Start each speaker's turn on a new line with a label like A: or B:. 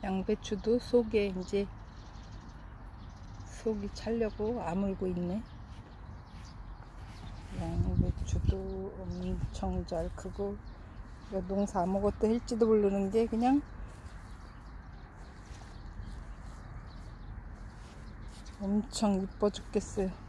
A: 양배추도 속에 이제 속이 차려고 아물고 있네. 양배추도 엄청 잘 크고, 농사 아무것도 할지도 모르는 게 그냥 엄청 이뻐 죽겠어요.